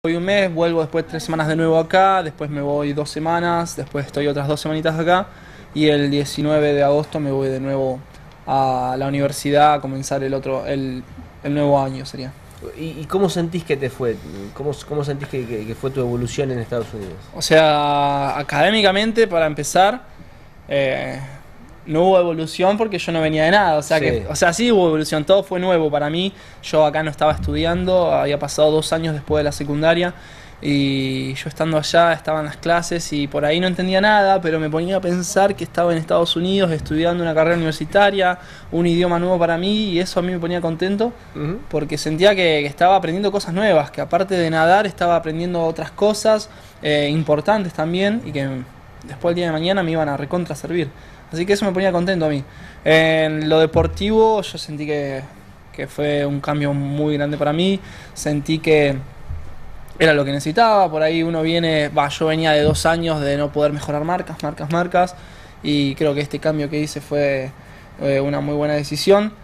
Voy un mes, vuelvo después 3 semanas de nuevo acá, después me voy 2 semanas, después estoy otras 2 semanitas acá y el 19 de agosto me voy de nuevo a la universidad a comenzar el nuevo año sería. ¿Y cómo sentís que te fue? ¿Cómo sentís que fue tu evolución en Estados Unidos? O sea, académicamente para empezar, no hubo evolución porque yo no venía de nada, sí hubo evolución, todo fue nuevo para mí. Yo acá no estaba estudiando, había pasado 2 años después de la secundaria y yo estando allá estaba en las clases y por ahí no entendía nada, pero me ponía a pensar que estaba en Estados Unidos estudiando una carrera universitaria, un idioma nuevo para mí, y eso a mí me ponía contento porque sentía que estaba aprendiendo cosas nuevas, que aparte de nadar estaba aprendiendo otras cosas importantes también y que después el día de mañana me iban a recontra servir. Así que eso me ponía contento a mí. En lo deportivo yo sentí que fue un cambio muy grande para mí. Sentí que era lo que necesitaba. Por ahí uno yo venía de 2 años de no poder mejorar marcas. Y creo que este cambio que hice fue una muy buena decisión.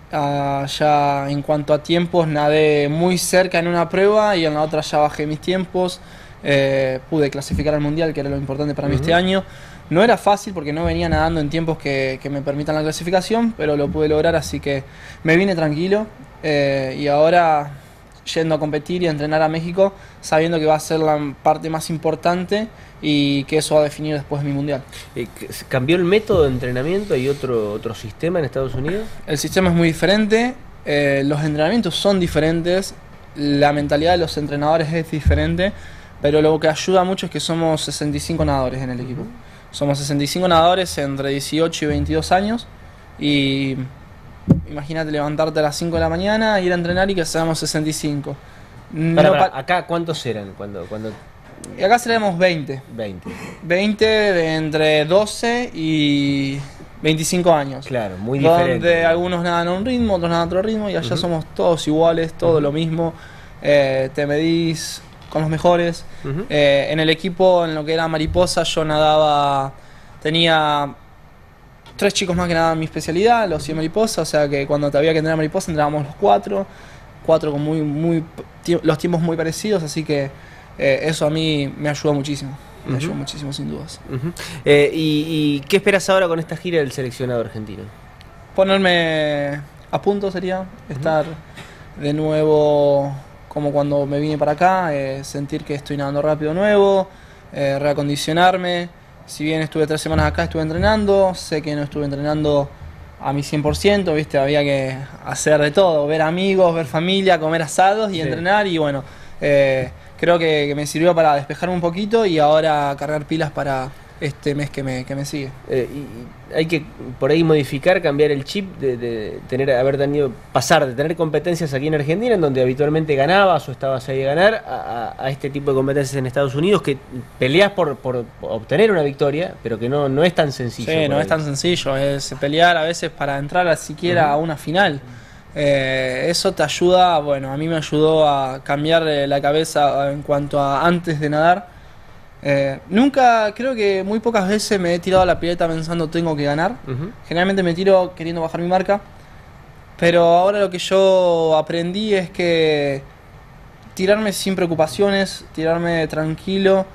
Ya en cuanto a tiempos, nadé muy cerca en una prueba y en la otra ya bajé mis tiempos. Pude clasificar al mundial, que era lo importante para mí este año. No era fácil porque no venía nadando en tiempos que me permitan la clasificación, pero lo pude lograr, así que me vine tranquilo y ahora yendo a competir y a entrenar a México, sabiendo que va a ser la parte más importante y que eso va a definir después mi mundial. ¿Cambió el método de entrenamiento? ¿Hay otro sistema en Estados Unidos? El sistema es muy diferente, los entrenamientos son diferentes, la mentalidad de los entrenadores es diferente, pero lo que ayuda mucho es que somos 65 nadadores en el equipo. Somos 65 nadadores entre 18 y 22 años y imagínate levantarte a las 5 de la mañana, ir a entrenar y que seamos 65. ¿Acá cuántos eran? Y acá seremos 20. 20 de entre 12 y 25 años. Claro, muy diferente. Donde algunos nadan a un ritmo, otros nadan a otro ritmo y allá somos todos iguales, todo lo mismo. Te medís con los mejores. En el equipo, en lo que era mariposa, yo nadaba, tenía 3 chicos más que nadaban mi especialidad, los 100 mariposa, o sea que cuando había que entrenar mariposa entrábamos los 4 con los tiempos muy parecidos, así que eso a mí me ayudó muchísimo. Me ayudó muchísimo, sin dudas. ¿Y qué esperas ahora con esta gira del seleccionado argentino? Ponerme a punto sería, estar de nuevo como cuando me vine para acá, sentir que estoy nadando rápido nuevo, reacondicionarme. Si bien estuve 3 semanas acá, estuve entrenando, sé que no estuve entrenando a mi 100%, ¿viste? Había que hacer de todo, ver amigos, ver familia, comer asados y entrenar, y bueno, creo que me sirvió para despejarme un poquito y ahora cargar pilas para este mes que me sigue. Y hay que por ahí modificar, cambiar el chip de pasar de tener competencias aquí en Argentina, en donde habitualmente ganabas o estabas ahí a ganar, a este tipo de competencias en Estados Unidos, que peleas por obtener una victoria, pero que no es tan sencillo. Sí, no es tan sencillo, es pelear a veces para entrar siquiera a una final. Eso te ayuda, bueno, a mí me ayudó a cambiar la cabeza en cuanto a antes de nadar. Nunca, creo que muy pocas veces me he tirado a la pileta pensando tengo que ganar. Generalmente me tiro queriendo bajar mi marca, pero ahora lo que yo aprendí es que tirarme sin preocupaciones, tirarme tranquilo,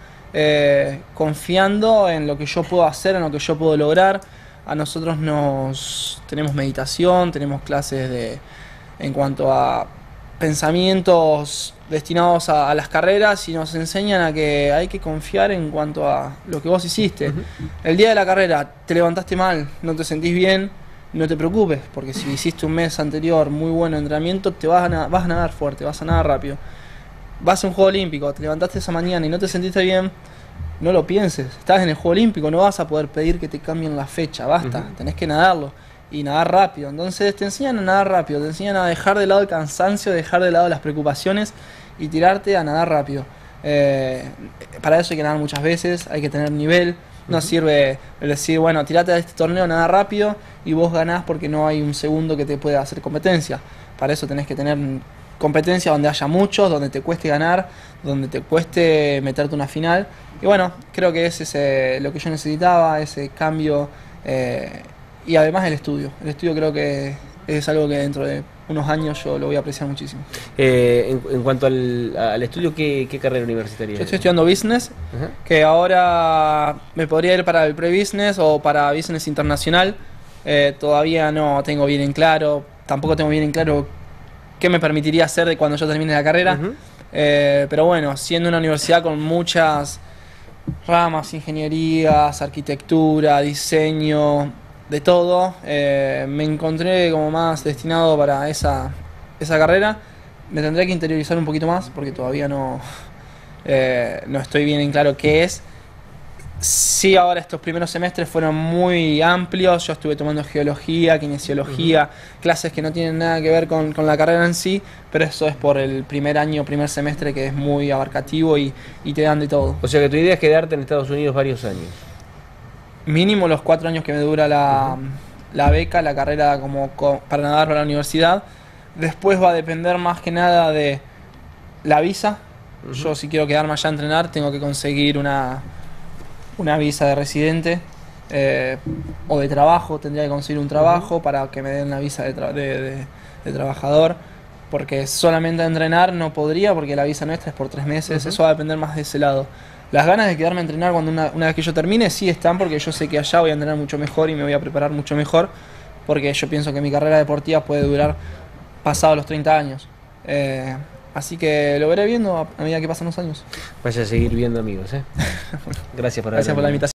confiando en lo que yo puedo hacer, en lo que yo puedo lograr. A nosotros tenemos meditación, tenemos clases en cuanto a pensamientos destinados a las carreras, y nos enseñan a que hay que confiar en cuanto a lo que vos hiciste. El día de la carrera te levantaste mal, no te sentís bien, no te preocupes, porque si hiciste un mes anterior muy buen entrenamiento, vas a nadar fuerte, vas a nadar rápido. Vas a un juego olímpico, te levantaste esa mañana y no te sentiste bien, no lo pienses, estás en el juego olímpico, no vas a poder pedir que te cambien la fecha, basta, tenés que nadarlo. Y nadar rápido. Entonces te enseñan a nadar rápido, te enseñan a dejar de lado el cansancio, dejar de lado las preocupaciones y tirarte a nadar rápido. Para eso hay que nadar muchas veces, hay que tener nivel. No sirve el decir, bueno, tirate a este torneo, nadar rápido y vos ganás porque no hay un segundo que te pueda hacer competencia. Para eso tenés que tener competencia donde haya muchos, donde te cueste ganar, donde te cueste meterte una final. Y bueno, creo que ese es lo que yo necesitaba, ese cambio. Y además el estudio. El estudio creo que es algo que dentro de unos años yo lo voy a apreciar muchísimo. En cuanto al estudio, ¿qué carrera universitaria? Yo estoy estudiando Business, que ahora me podría ir para el Pre-Business o para Business Internacional. Todavía no tengo bien en claro, tampoco tengo bien en claro qué me permitiría hacer de cuando yo termine la carrera. Pero bueno, siendo una universidad con muchas ramas, ingenierías, arquitectura, diseño, de todo, me encontré como más destinado para esa carrera. Me tendré que interiorizar un poquito más porque todavía no estoy bien en claro qué es. Sí, ahora estos primeros semestres fueron muy amplios. Yo estuve tomando geología, kinesiología, clases que no tienen nada que ver con la carrera en sí, pero eso es por el primer semestre, que es muy abarcativo y te dan de todo. O sea que tu idea es quedarte en Estados Unidos varios años. Mínimo los 4 años que me dura la beca, la carrera para nadar para la universidad. Después va a depender más que nada de la visa. Yo, si quiero quedarme allá a entrenar, tengo que conseguir una visa de residente o de trabajo. Tendría que conseguir un trabajo para que me den la visa de trabajador, porque solamente a entrenar no podría, porque la visa nuestra es por 3 meses. Eso va a depender más de ese lado. Las ganas de quedarme a entrenar cuando una vez que yo termine sí están, porque yo sé que allá voy a entrenar mucho mejor y me voy a preparar mucho mejor, porque yo pienso que mi carrera deportiva puede durar pasado los 30 años. Así que lo veré viendo a medida que pasan los años. Vaya a seguir viendo, amigos. Gracias por la invitación.